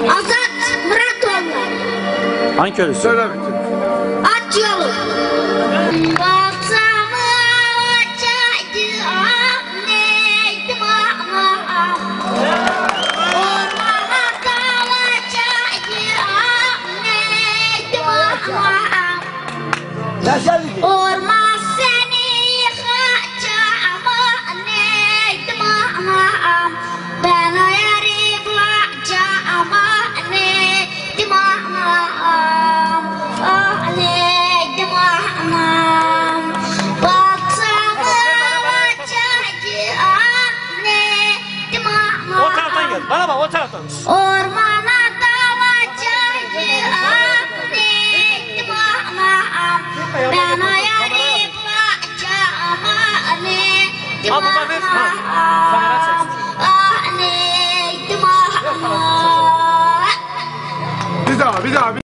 Azat Muratoğlu. Hangi köylüsü? Söyle bitir. At yolu. Baksamı açaydı neydim ama. Ormana kalacaydı neydim ama. Orman seni yıkacağım neydim ama. Ben ayarlayacağım neydim ama. Ah neydim ama. Baksana açacağım neydim ama. O taraftan gel. Bana bak o taraftan. Ormana dalacağım neydim ama. Ben ayarlayacağım neydim Al baba ver. ama. Kamera çeksin. Ah neydim ama. Bir daha.